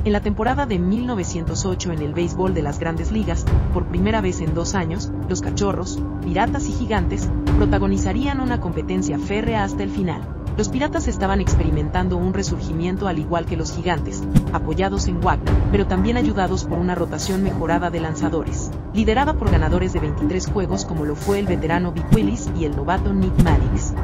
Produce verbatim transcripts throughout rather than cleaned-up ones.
En la temporada de mil novecientos ocho en el béisbol de las Grandes Ligas, por primera vez en dos años, los Cachorros, Piratas y Gigantes protagonizarían una competencia férrea hasta el final. Los Piratas estaban experimentando un resurgimiento al igual que los Gigantes, apoyados en Wagner, pero también ayudados por una rotación mejorada de lanzadores, liderada por ganadores de veintitrés juegos como lo fue el veterano Vic Willis y el novato Nick Maddox.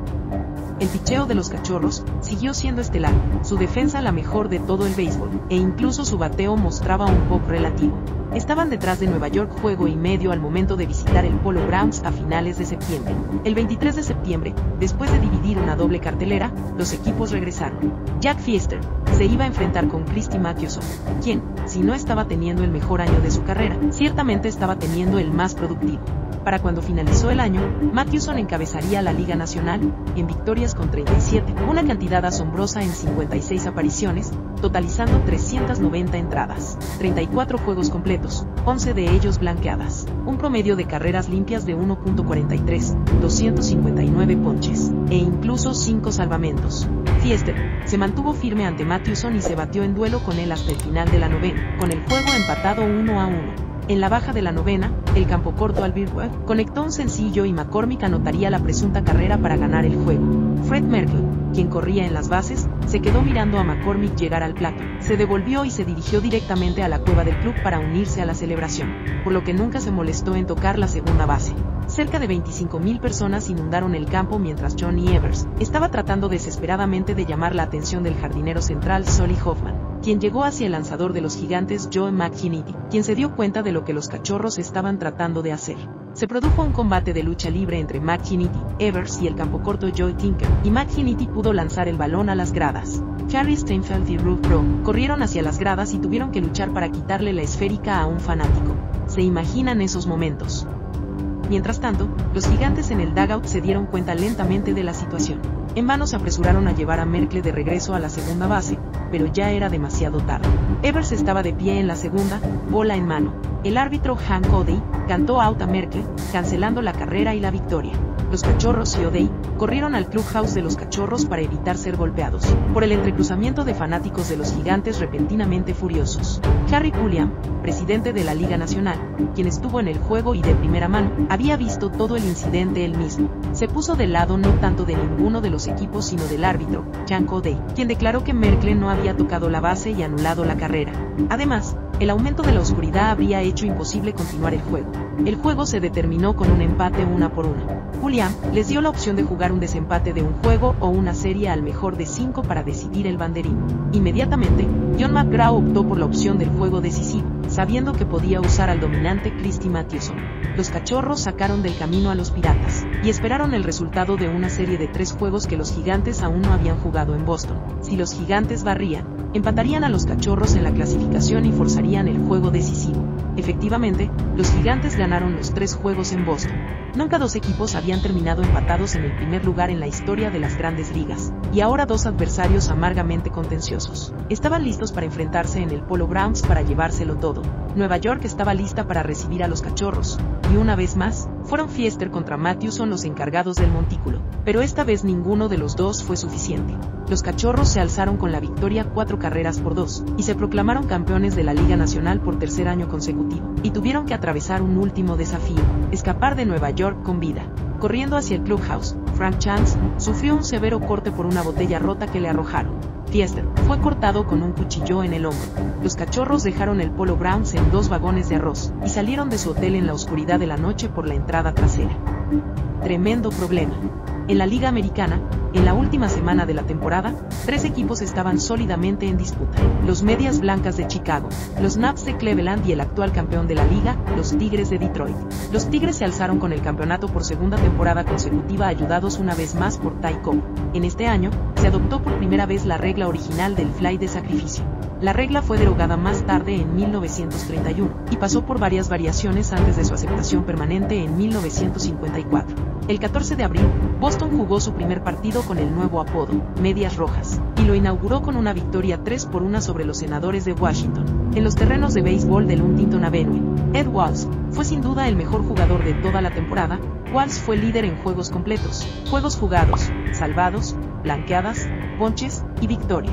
El picheo de los Cachorros siguió siendo estelar, su defensa la mejor de todo el béisbol, e incluso su bateo mostraba un pop relativo. Estaban detrás de Nueva York juego y medio al momento de visitar el Polo Grounds a finales de septiembre. El veintitrés de septiembre, después de dividir una doble cartelera, los equipos regresaron. Jack Fiester se iba a enfrentar con Christy Mathewson, quien, si no estaba teniendo el mejor año de su carrera, ciertamente estaba teniendo el más productivo. Para cuando finalizó el año, Mathewson encabezaría la Liga Nacional, en victorias con treinta y siete, una cantidad asombrosa en cincuenta y seis apariciones, totalizando trescientas noventa entradas, treinta y cuatro juegos completos, once de ellos blanqueadas, un promedio de carreras limpias de uno punto cuarenta y tres, doscientos cincuenta y nueve ponches, e incluso cinco salvamentos. Fiester se mantuvo firme ante Mathewson y se batió en duelo con él hasta el final de la novena, con el juego empatado uno a uno. En la baja de la novena, el campo corto al Birdwell conectó un sencillo y McCormick anotaría la presunta carrera para ganar el juego. Fred Merkle, quien corría en las bases, se quedó mirando a McCormick llegar al plato, se devolvió y se dirigió directamente a la cueva del club para unirse a la celebración, por lo que nunca se molestó en tocar la segunda base. Cerca de veinticinco mil personas inundaron el campo mientras Johnny Evers estaba tratando desesperadamente de llamar la atención del jardinero central Solly Hoffman, quien llegó hacia el lanzador de los Gigantes Joe McGinnity, quien se dio cuenta de lo que los Cachorros estaban tratando de hacer. Se produjo un combate de lucha libre entre McGinnity, Evers y el campocorto Joe Tinker, y McGinnity pudo lanzar el balón a las gradas. Harry Steinfeld y Ruth Pro corrieron hacia las gradas y tuvieron que luchar para quitarle la esférica a un fanático. ¿Se imaginan esos momentos? Mientras tanto, los Gigantes en el dugout se dieron cuenta lentamente de la situación. En vano se apresuraron a llevar a Merkle de regreso a la segunda base, pero ya era demasiado tarde. Evers estaba de pie en la segunda, bola en mano. El árbitro Hank O'Day cantó out a Merkle, cancelando la carrera y la victoria. Los Cachorros y O'Day corrieron al clubhouse de los Cachorros para evitar ser golpeados por el entrecruzamiento de fanáticos de los Gigantes repentinamente furiosos. Harry Pulliam, presidente de la Liga Nacional, quien estuvo en el juego y de primera mano, había visto todo el incidente él mismo. Se puso del lado no tanto de ninguno de los equipos sino del árbitro, Hank O'Day, quien declaró que Merkle no había tocado la base y anulado la carrera. Además, el aumento de la oscuridad habría hecho imposible continuar el juego. El juego se determinó con un empate una por una. Pulliam les dio la opción de jugar un desempate de un juego o una serie al mejor de cinco para decidir el banderín. Inmediatamente, John McGraw optó por la opción del juego decisivo, sabiendo que podía usar al dominante Christy Mathewson. Los Cachorros sacaron del camino a los Piratas, y esperaron el resultado de una serie de tres juegos que los Gigantes aún no habían jugado en Boston. Si los Gigantes barrían, empatarían a los Cachorros en la clasificación y forzarían el juego decisivo. Efectivamente, los Gigantes ganaron los tres juegos en Boston. Nunca dos equipos habían terminado empatados en el primer lugar en la historia de las Grandes Ligas, y ahora dos adversarios amargamente contenciosos estaban listos para enfrentarse en el Polo Grounds para llevárselo todo. Nueva York estaba lista para recibir a los Cachorros, y una vez más, fueron Fiester contra Mathewson los encargados del montículo, pero esta vez ninguno de los dos fue suficiente. Los Cachorros se alzaron con la victoria cuatro carreras por dos, y se proclamaron campeones de la Liga Nacional por tercer año consecutivo, y tuvieron que atravesar un último desafío: escapar de Nueva York con vida. Corriendo hacia el clubhouse, Frank Chance sufrió un severo corte por una botella rota que le arrojaron. Fiester fue cortado con un cuchillo en el hombro. Los Cachorros dejaron el Polo Grounds en dos vagones de arroz, y salieron de su hotel en la oscuridad de la noche por la entrada trasera. Tremendo problema. En la Liga Americana, en la última semana de la temporada, tres equipos estaban sólidamente en disputa: los Medias Blancas de Chicago, los Nats de Cleveland y el actual campeón de la liga, los Tigres de Detroit. Los Tigres se alzaron con el campeonato por segunda temporada consecutiva, ayudados una vez más por Ty Cobb. En este año, se adoptó por primera vez la regla original del fly de sacrificio. La regla fue derogada más tarde en mil novecientos treinta y uno, y pasó por varias variaciones antes de su aceptación permanente en mil novecientos cincuenta y cuatro. El catorce de abril, Boston jugó su primer partido con el nuevo apodo, Medias Rojas, y lo inauguró con una victoria tres por una sobre los Senadores de Washington, en los terrenos de béisbol del Huntington Avenue. Ed Walsh fue sin duda el mejor jugador de toda la temporada. Walsh fue líder en juegos completos, juegos jugados, salvados, blanqueadas, ponches y victorias.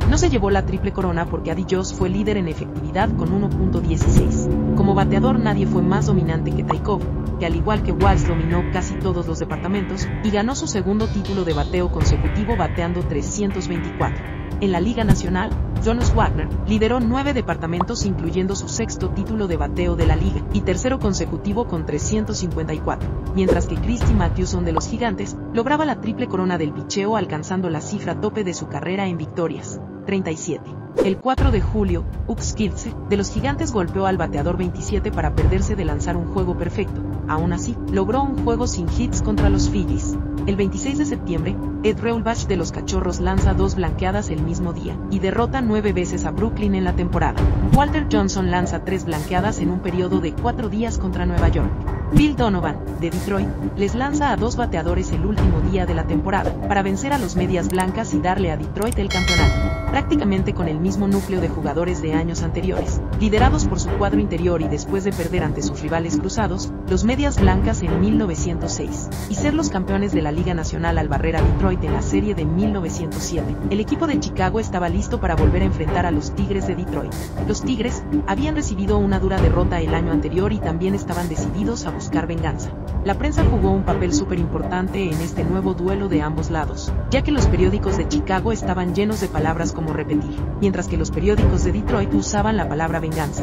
No se llevó la triple corona porque Eddie Jones fue líder en efectividad con uno punto dieciséis. Como bateador nadie fue más dominante que Ty Cobb, que al igual que Walsh dominó casi todos los departamentos, y ganó su segundo título de bateo consecutivo bateando trescientos veinticuatro. En la Liga Nacional, Jonas Wagner lideró nueve departamentos incluyendo su sexto título de bateo de la liga, y tercero consecutivo con trescientos cincuenta y cuatro, mientras que Christy Mathewson de los Gigantes lograba la triple corona del picheo alcanzando la cifra tope de su carrera en victorias, treinta y siete. El cuatro de julio, Ux Skilze, de los Gigantes golpeó al bateador veintisiete para perderse de lanzar un juego perfecto. Aún así, logró un juego sin hits contra los Phillies. El veintiséis de septiembre, Ed Reulbach de los Cachorros lanza dos blanqueadas el mismo día, y derrota nueve veces a Brooklyn en la temporada. Walter Johnson lanza tres blanqueadas en un periodo de cuatro días contra Nueva York. Bill Donovan, de Detroit, les lanza a dos bateadores el último día de la temporada, para vencer a los Medias Blancas y darle a Detroit el campeonato, prácticamente con el mismo núcleo de jugadores de años anteriores. Liderados por su cuadro interior y después de perder ante sus rivales cruzados, los Medias Blancas en mil novecientos seis, y ser los campeones de la Liga Nacional al barrer a Detroit en la serie de mil novecientos siete, el equipo de Chicago estaba listo para volver a enfrentar a los Tigres de Detroit. Los Tigres habían recibido una dura derrota el año anterior y también estaban decididos a buscar venganza. La prensa jugó un papel súper importante en este nuevo duelo de ambos lados, ya que los periódicos de Chicago estaban llenos de palabras como repetir, mientras que los periódicos de Detroit usaban la palabra venganza.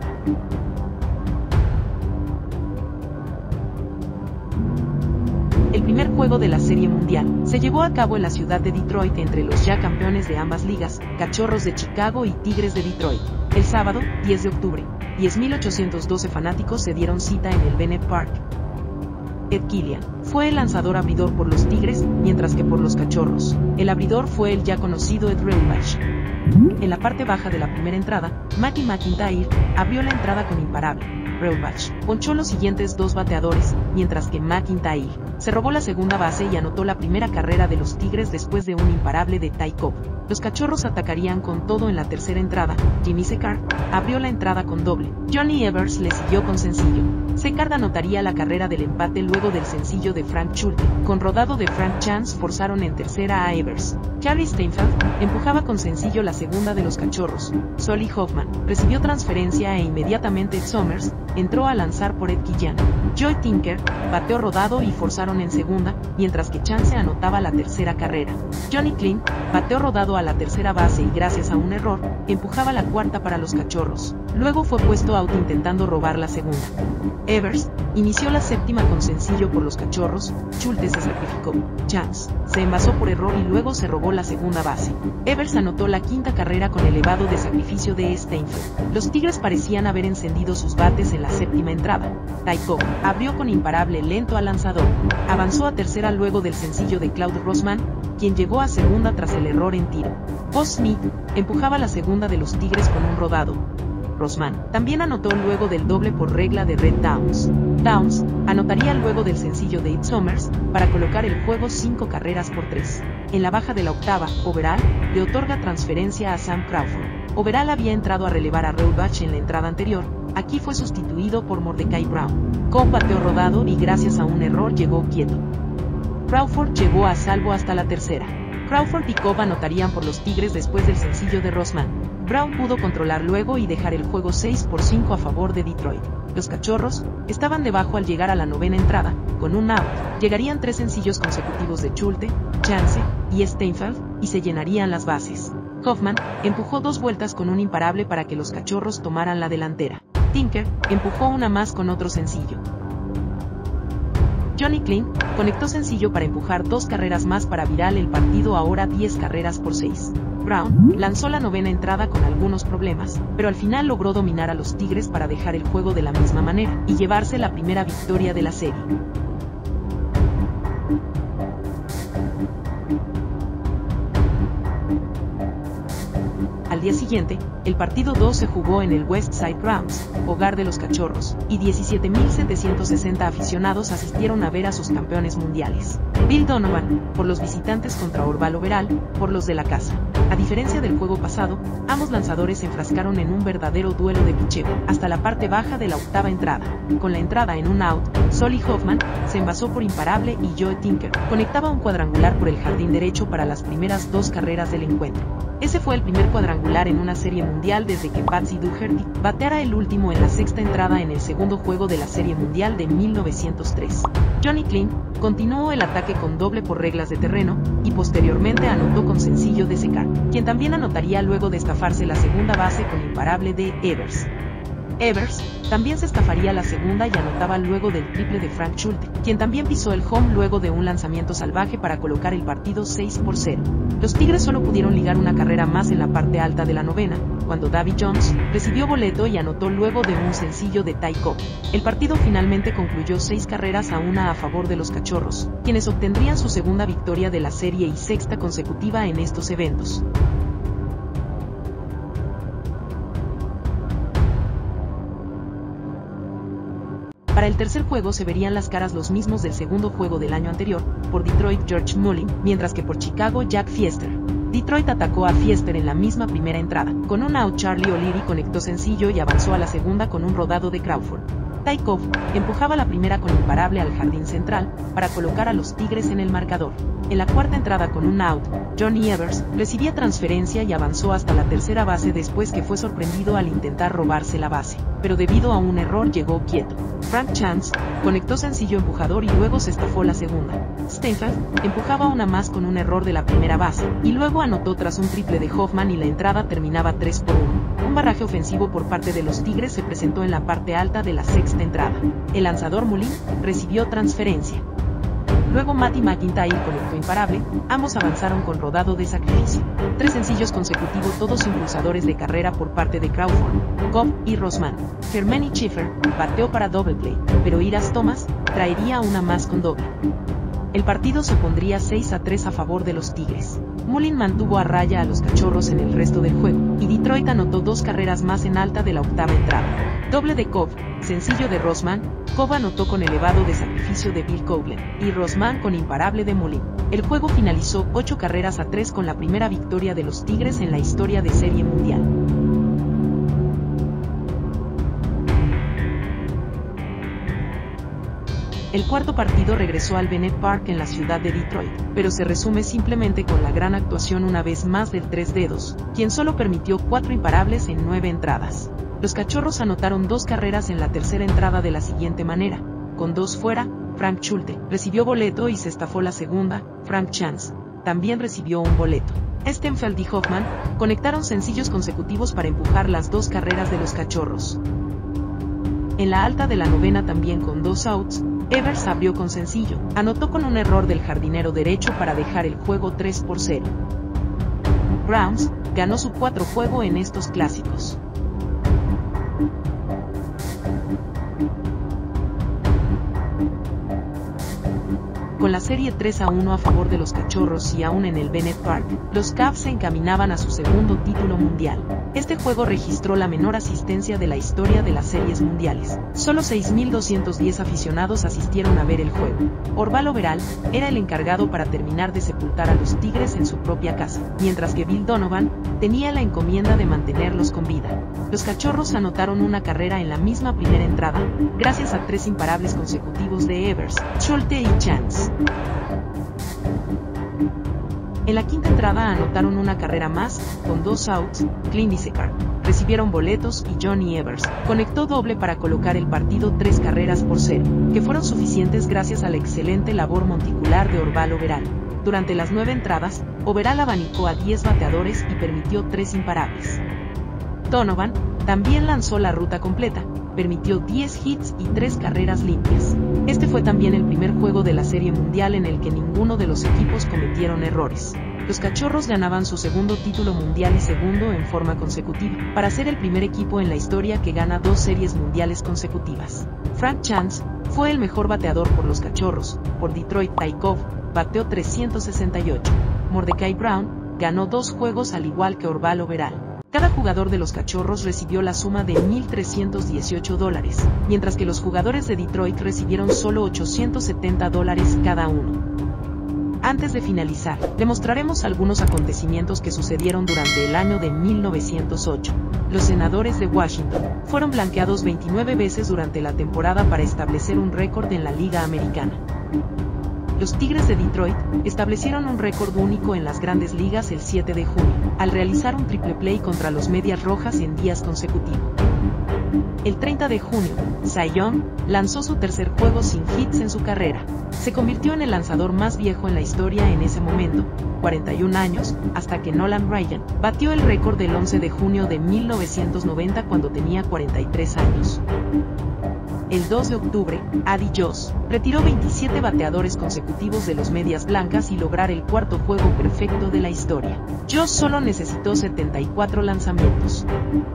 El primer juego de la Serie Mundial se llevó a cabo en la ciudad de Detroit entre los ya campeones de ambas ligas, Cachorros de Chicago y Tigres de Detroit. El sábado, diez de octubre, diez mil ochocientos doce fanáticos se dieron cita en el Bennett Park. Ed Killian fue el lanzador abridor por los Tigres, mientras que por los Cachorros, el abridor fue el ya conocido Ed Reulbach. En la parte baja de la primera entrada, Matty McIntyre abrió la entrada con imparable. Reulbach ponchó los siguientes dos bateadores, mientras que McIntyre se robó la segunda base y anotó la primera carrera de los Tigres después de un imparable de Ty Cobb. Los Cachorros atacarían con todo en la tercera entrada. Jimmy Secar abrió la entrada con doble. Johnny Evers le siguió con sencillo. Secar anotaría la carrera del empate luego del sencillo de Frank Schulte. Con rodado de Frank Chance forzaron en tercera a Evers. Charlie Steinfeld empujaba con sencillo la segunda de los Cachorros. Solly Hoffman recibió transferencia e inmediatamente Ed Somers entró a lanzar por Ed Killian. Joey Tinker bateó rodado y forzaron en segunda, mientras que Chance anotaba la tercera carrera. Johnny Klein bateó rodado a la tercera base y gracias a un error, empujaba la cuarta para los Cachorros. Luego fue puesto out intentando robar la segunda. Evers inició la séptima con sencillo por los Cachorros. Schulte se sacrificó. Chance se envasó por error y luego se robó la segunda base. Evers anotó la quinta carrera con elevado de sacrificio de Steinfeld. Los Tigres parecían haber encendido sus bates en la séptima entrada. Ty Cobb abrió con imparable lento al lanzador. Avanzó a tercera luego del sencillo de Claude Rosman, quien llegó a segunda tras el error en tiro. Boss Smith empujaba la segunda de los Tigres con un rodado. Rosman también anotó luego del doble por regla de Red Downs. Downs anotaría luego del sencillo de Ed Somers para colocar el juego cinco carreras por tres. En la baja de la octava, Overall le otorga transferencia a Sam Crawford. Overall había entrado a relevar a Reulbach en la entrada anterior. Aquí fue sustituido por Mordecai Brown. Cobb bateó rodado y gracias a un error llegó quieto. Crawford llegó a salvo hasta la tercera. Crawford y Cobb anotarían por los Tigres después del sencillo de Rosman. Brown pudo controlar luego y dejar el juego seis por cinco a favor de Detroit. Los Cachorros estaban debajo al llegar a la novena entrada. Con un out, llegarían tres sencillos consecutivos de Schulte, Chance y Steinfeld, y se llenarían las bases. Hoffman empujó dos vueltas con un imparable para que los Cachorros tomaran la delantera. Tinker empujó una más con otro sencillo. Johnny Klein conectó sencillo para empujar dos carreras más para virar el partido ahora diez carreras por seis. Brown lanzó la novena entrada con algunos problemas, pero al final logró dominar a los Tigres para dejar el juego de la misma manera y llevarse la primera victoria de la serie. Al día siguiente, el partido dos se jugó en el Westside Grounds, hogar de los Cachorros, y diecisiete mil setecientos sesenta aficionados asistieron a ver a sus campeones mundiales. Bill Donovan, por los visitantes contra Orval Overall, por los de la casa. A diferencia del juego pasado, ambos lanzadores se enfrascaron en un verdadero duelo de picheo, hasta la parte baja de la octava entrada. Con la entrada en un out, Solly Hoffman se envasó por imparable y Joe Tinker conectaba un cuadrangular por el jardín derecho para las primeras dos carreras del encuentro. Ese fue el primer cuadrangular en una serie mundial desde que Patsy Dougherty bateara el último en la sexta entrada en el segundo juego de la serie mundial de mil novecientos tres. Johnny Clean continuó el ataque con doble por reglas de terreno, y posteriormente anotó con sencillo de secar, quien también anotaría luego de estafarse la segunda base con imparable de Evers. Evers también se estafaría la segunda y anotaba luego del triple de Frank Schulte, quien también pisó el home luego de un lanzamiento salvaje para colocar el partido seis por cero. Los Tigres solo pudieron ligar una carrera más en la parte alta de la novena, cuando Davy Jones recibió boleto y anotó luego de un sencillo de Ty Cobb. El partido finalmente concluyó seis carreras a una a favor de los Cachorros, quienes obtendrían su segunda victoria de la serie y sexta consecutiva en estos eventos. Para el tercer juego se verían las caras los mismos del segundo juego del año anterior, por Detroit George Mullin, mientras que por Chicago Jack Fiester. Detroit atacó a Fiester en la misma primera entrada. Con un out Charlie O'Leary conectó sencillo y avanzó a la segunda con un rodado de Crawford. Ty Cobb empujaba la primera con imparable al jardín central, para colocar a los Tigres en el marcador. En la cuarta entrada con un out, Johnny Evers recibía transferencia y avanzó hasta la tercera base después que fue sorprendido al intentar robarse la base, pero debido a un error llegó quieto. Frank Chance conectó sencillo empujador y luego se estafó la segunda. Steinfeld empujaba una más con un error de la primera base, y luego anotó tras un triple de Hoffman y la entrada terminaba tres por uno. Un barraje ofensivo por parte de los Tigres se presentó en la parte alta de la sexta entrada. El lanzador Mullin recibió transferencia. Luego Matty McIntyre conectó imparable, ambos avanzaron con rodado de sacrificio. Tres sencillos consecutivos, todos impulsadores de carrera por parte de Crawford, Cobb y Rosman. Hermany Schiffer bateó para double play, pero Iras Thomas traería una más con doble. El partido se pondría seis a tres a favor de los Tigres. Mullin mantuvo a raya a los Cachorros en el resto del juego, y Detroit anotó dos carreras más en alta de la octava entrada. Doble de Cobb, sencillo de Rosman, Cobb anotó con elevado de sacrificio de Bill Coughlin, y Rosman con imparable de Mullin. El juego finalizó ocho carreras a tres con la primera victoria de los Tigres en la historia de Serie Mundial. El cuarto partido regresó al Bennett Park en la ciudad de Detroit, pero se resume simplemente con la gran actuación una vez más del Tres Dedos, quien solo permitió cuatro imparables en nueve entradas. Los Cachorros anotaron dos carreras en la tercera entrada de la siguiente manera: con dos fuera, Frank Schulte recibió boleto y se estafó la segunda. Frank Chance también recibió un boleto. Steinfeld y Hoffman conectaron sencillos consecutivos para empujar las dos carreras de los Cachorros. En la alta de la novena, también con dos outs, Evers abrió con sencillo, anotó con un error del jardinero derecho para dejar el juego tres por cero. Browns ganó su cuarto juego en estos clásicos. Con la serie tres a uno a favor de los Cachorros y aún en el Bennett Park, los Cavs se encaminaban a su segundo título mundial. Este juego registró la menor asistencia de la historia de las series mundiales. Solo seis mil doscientos diez aficionados asistieron a ver el juego. Orval Overall era el encargado para terminar de sepultar a los Tigres en su propia casa, mientras que Bill Donovan tenía la encomienda de mantenerlos con vida. Los Cachorros anotaron una carrera en la misma primera entrada, gracias a tres imparables consecutivos de Evers, Schulte y Chance. En la quinta entrada anotaron una carrera más, con dos outs. Clean y Secar recibieron boletos y Johnny Evers conectó doble para colocar el partido tres carreras por cero, que fueron suficientes gracias a la excelente labor monticular de Orval Overall. Durante las nueve entradas, Overall abanicó a diez bateadores y permitió tres imparables. Donovan también lanzó la ruta completa, permitió diez hits y tres carreras limpias. Este fue también el primer juego de la Serie Mundial en el que ninguno de los equipos cometieron errores. Los Cachorros ganaban su segundo título mundial y segundo en forma consecutiva, para ser el primer equipo en la historia que gana dos series mundiales consecutivas. Frank Chance fue el mejor bateador por los Cachorros. Por Detroit, Ty Cobb bateó trescientos sesenta y ocho. Mordecai Brown ganó dos juegos al igual que Orval Overall. Cada jugador de los Cachorros recibió la suma de mil trescientos dieciocho dólares, mientras que los jugadores de Detroit recibieron solo ochocientos setenta dólares cada uno. Antes de finalizar, le mostraremos algunos acontecimientos que sucedieron durante el año de mil novecientos ocho. Los Senadores de Washington fueron blanqueados veintinueve veces durante la temporada para establecer un récord en la Liga Americana. Los Tigres de Detroit establecieron un récord único en las Grandes Ligas el siete de junio, al realizar un triple play contra los Medias Rojas en días consecutivos. El treinta de junio, Cy Young lanzó su tercer juego sin hits en su carrera. Se convirtió en el lanzador más viejo en la historia en ese momento, cuarenta y un años, hasta que Nolan Ryan batió el récord del once de junio de mil novecientos noventa cuando tenía cuarenta y tres años. El dos de octubre, Addie Joss retiró veintisiete bateadores consecutivos de los Medias Blancas y lograr el cuarto juego perfecto de la historia. Joss solo necesitó setenta y cuatro lanzamientos.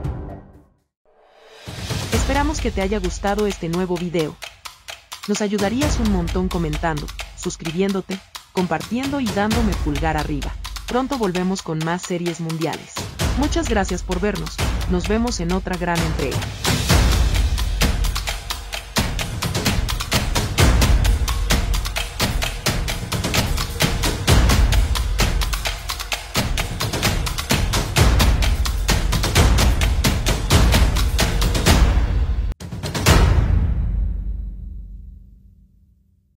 Esperamos que te haya gustado este nuevo video. Nos ayudarías un montón comentando, suscribiéndote, compartiendo y dándome pulgar arriba. Pronto volvemos con más series mundiales. Muchas gracias por vernos, nos vemos en otra gran entrega.